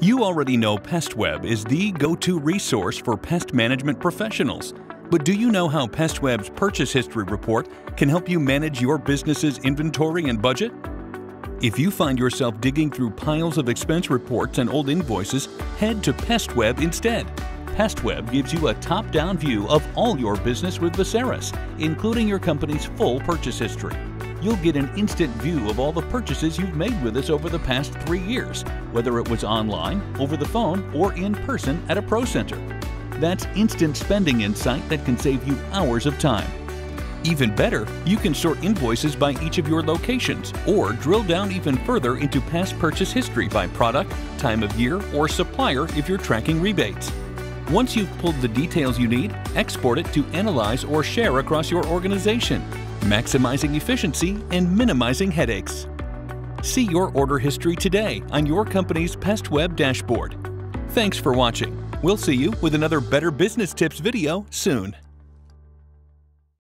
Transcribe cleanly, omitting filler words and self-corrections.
You already know PestWeb is the go-to resource for pest management professionals. But do you know how PestWeb's Purchase History Report can help you manage your business's inventory and budget? If you find yourself digging through piles of expense reports and old invoices, head to PestWeb instead. PestWeb gives you a top-down view of all your business with Veseris, including your company's full purchase history. You'll get an instant view of all the purchases you've made with us over the past 3 years, whether it was online, over the phone, or in person at a Pro Center. That's instant spending insight that can save you hours of time. Even better, you can sort invoices by each of your locations or drill down even further into past purchase history by product, time of year, or supplier if you're tracking rebates. Once you've pulled the details you need, export it to analyze or share across your organization, maximizing efficiency and minimizing headaches. See your order history today on your company's PestWeb dashboard. Thanks for watching. We'll see you with another Better Business Tips video soon.